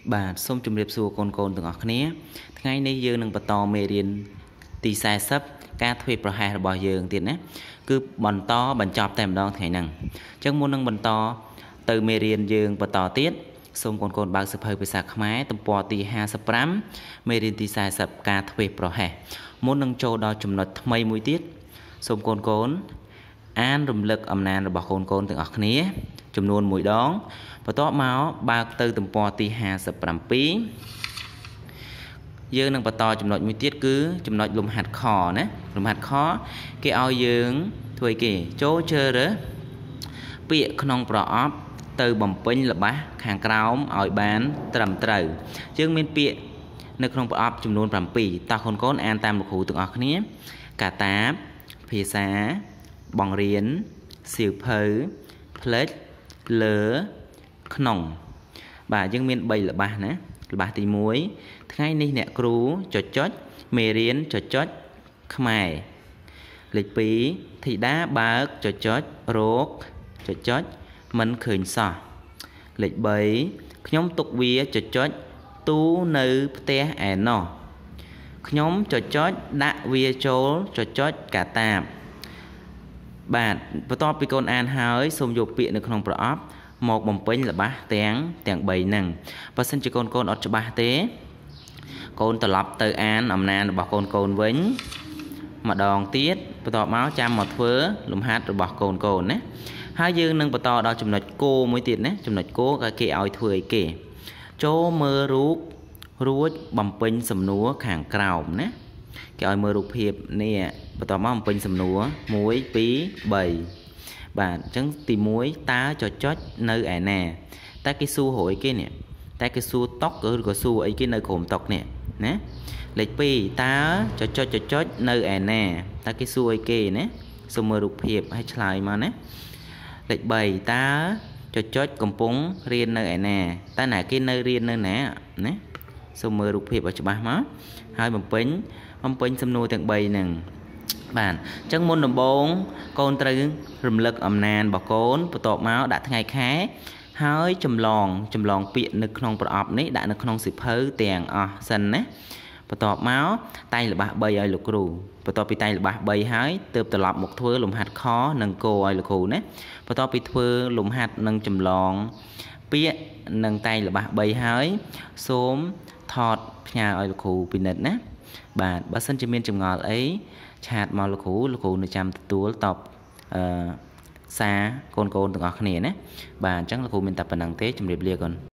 បាទសូមជម្រាបសួរកូនទាំងអស់គ្នាថ្ងៃនេះយើងនឹងបន្តមេរៀនទី40ការធ្វើប្រហែសរបស់យើងទៀតណាគឺបន្តបញ្ចប់តែម្ដងថ្ងៃហ្នឹងអញ្ចឹងមុននឹងបន្តទៅមេរៀនយើងបន្តទៀតសូមកូនបើកសៀវភៅភាសាខ្មែរទំព័រទី55មេរៀនទី40ការធ្វើប្រហែសមុននឹងចូលដល់ចំណុចថ្មីមួយទៀតសូមកូនអានរំលឹកអំណានរបស់កូនទាំងអស់គ្នាចំនួន1ដងបន្ទាប់មកបើកទៅទំព័រទី57យើងនឹងបន្តចំណុចមួយទៀតគឺចំណុចលំហាត់ខណាលំហាត់ខគេឲ្យយើងធ្វើអីគេចូលជ្រើសរើសពាក្យក្នុងប្រអប់ទៅបំពេញល្បះខាងក្រោមឲ្យបានត្រឹមត្រូវយើងមានពាក្យនៅក្នុងប្រអប់ចំនួន7តោះកូនអានតាមលោកគ្រូទាំងអស់គ្នាកាតាបភាសាបង្រៀនសៀវភៅផ្លេចលើក្នុងបាទយើងមាន3ល្បះណាល្បះទី1ថ្ងៃនេះអ្នកគ្រូមេរៀនខ្មែរលេខ2ធីតាបើករោគមិនឃើញសោះលេខ3ខ្ញុំទុកវាទូនៅផ្ទះឯណោះខ្ញុំដាក់វាចូលកាតាបបាទបន្ទាប់ពីកូនអានហើយសូមយកពាក្យនៅក្នុងប្រអប់មកបំពេញល្បះទាំង3ហ្នឹងបើសិនជាកូនអត់ច្បាស់ទេកូនត្រឡប់ទៅអានអំណានរបស់កូនវិញម្ដងទៀតបន្ទាប់មកចាំមកធ្វើលំហាត់របស់កូនណាហើយយើងនឹងបន្តដល់ចំណុចគោមួយទៀតណាចំណុចគោគេឲ្យធ្វើអីគេចូលមើលរូបរួចបំពេញសំណួរខាងក្រោមណាគេឲ្យមើលរូបភាពនេះបន្តមកបំពេញសំណួរ1 2 3បាទអញ្ចឹងទី1តើនៅឯណាតែគេសួររយគេនេះតែគេសួរតុកឬក៏សួរអីគេនៅក្រោមតុកនេះណាលេខ2តើនៅឯណាតើគេសួរអីគេណាសូមមើលរូបភាពឲ្យឆ្លើយមកណាលេខ3តើកំពុងរៀននៅឯណាតើណាគេនៅរៀននៅណាណាសូមមើលរូបភាពឲ្យច្បាស់មកហើយបំពេញសំណួរទាំង3ហ្នឹងបាទអញ្ចឹងមុនដំបូងកូនត្រូវរំលឹកអំណានរបស់កូនបន្ទាប់មកដាក់ថ្ងៃខែហើយចម្លងពាក្យនៅក្នុងប្រអប់នេះដាក់នៅក្នុងសៀវភៅទាំងអស់សិនណាបន្ទាប់មកតែងល្បះ3ឲ្យលោកគ្រូបន្ទាប់ពីតែងល្បះ3ហើយទើបត្រឡប់មកធ្វើលំហាត់ខនិងគោឲ្យលោកគ្រូណាបន្ទាប់ពីធ្វើលំហាត់និងចម្លងពាក្យនិងតែងល្បះ3ហើយសូមថតផ្ញើឲ្យលោកគ្រូពិនិត្យណាបាទបើសិនជាមានចម្ងល់អីឆាតមកលោកគ្រូនៅចាំទទួលតបសារកូនទាំងអស់គ្នាណាបាទអញ្ចឹងលោកគ្រូមានតែប៉ុណ្្នឹងទេជម្រាបលាកូន